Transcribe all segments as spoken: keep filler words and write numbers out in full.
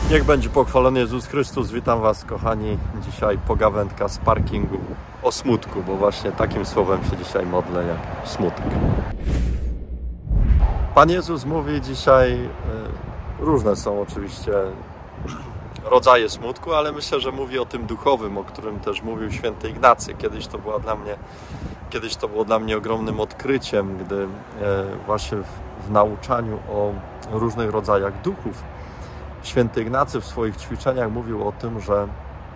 Niech będzie pochwalony Jezus Chrystus. Witam Was, kochani. Dzisiaj pogawędka z parkingu o smutku, bo właśnie takim słowem się dzisiaj modlę, jak smutek. Pan Jezus mówi dzisiaj, różne są oczywiście rodzaje smutku, ale myślę, że mówi o tym duchowym, o którym też mówił święty Ignacy. Kiedyś to była dla mnie, kiedyś to było dla mnie ogromnym odkryciem, gdy właśnie w, w nauczaniu o różnych rodzajach duchów święty Ignacy w swoich ćwiczeniach mówił o tym, że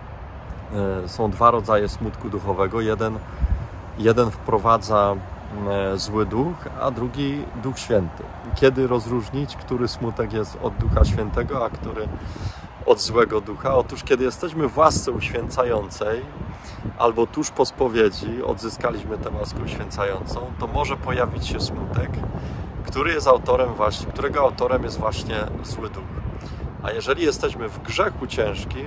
są dwa rodzaje smutku duchowego. Jeden, jeden wprowadza zły duch, a drugi Duch Święty. Kiedy rozróżnić, który smutek jest od Ducha Świętego, a który od złego ducha? Otóż kiedy jesteśmy w łasce uświęcającej albo tuż po spowiedzi odzyskaliśmy tę łaskę uświęcającą, to może pojawić się smutek, który jest autorem właśnie, którego autorem jest właśnie zły duch. A jeżeli jesteśmy w grzechu ciężkim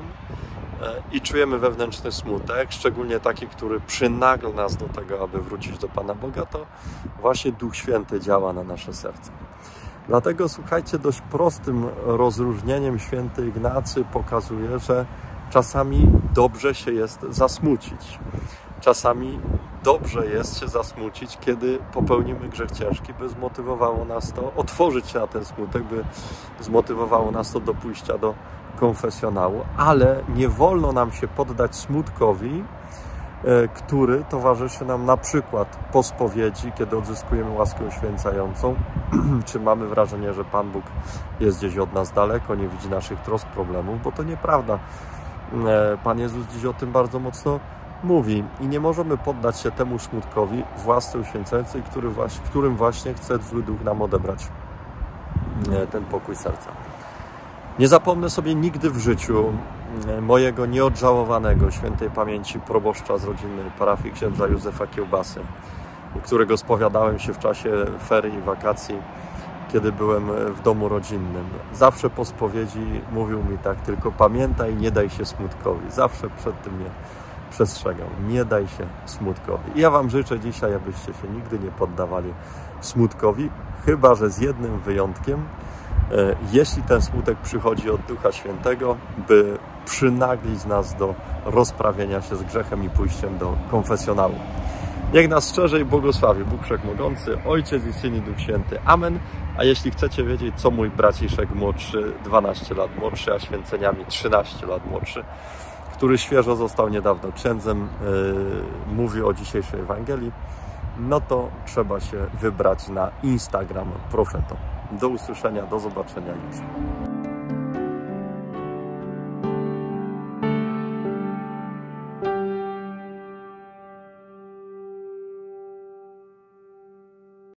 i czujemy wewnętrzny smutek, szczególnie taki, który przynagla nas do tego, aby wrócić do Pana Boga, to właśnie Duch Święty działa na nasze serce. Dlatego, słuchajcie, dość prostym rozróżnieniem święty Ignacy pokazuje, że czasami dobrze się jest zasmucić. Czasami dobrze jest się zasmucić, kiedy popełnimy grzech ciężki, by zmotywowało nas to, otworzyć się na ten smutek, by zmotywowało nas to do pójścia do konfesjonału, ale nie wolno nam się poddać smutkowi, który towarzyszy nam na przykład po spowiedzi, kiedy odzyskujemy łaskę uświęcającą, czy mamy wrażenie, że Pan Bóg jest gdzieś od nas daleko, nie widzi naszych trosk, problemów, bo to nieprawda. Pan Jezus dziś o tym bardzo mocno mówi i nie możemy poddać się temu smutkowi w łasce uświęcającej, który właśnie, którym właśnie chce zły duch nam odebrać ten pokój serca. Nie zapomnę sobie nigdy w życiu mojego nieodżałowanego świętej pamięci proboszcza z rodzinnej parafii księdza Józefa Kiełbasy, u którego spowiadałem się w czasie ferii i wakacji, kiedy byłem w domu rodzinnym. Zawsze po spowiedzi mówił mi tak: tylko pamiętaj, nie daj się smutkowi. Zawsze przed tym mnie przestrzegał. Nie daj się smutkowi. I ja Wam życzę dzisiaj, abyście się nigdy nie poddawali smutkowi, chyba że z jednym wyjątkiem, jeśli ten smutek przychodzi od Ducha Świętego, by przynaglić nas do rozprawienia się z grzechem i pójściem do konfesjonału. Niech nas szczerze błogosławi Bóg Wszechmogący, Ojciec i Syn i Duch Święty. Amen. A jeśli chcecie wiedzieć, co mój braciszek młodszy, dwanaście lat młodszy, a święceniami trzynaście lat młodszy, który świeżo został niedawno księdzem, yy, mówi o dzisiejszej Ewangelii, no to trzeba się wybrać na Instagram Profeto. Do usłyszenia, do zobaczenia jutro.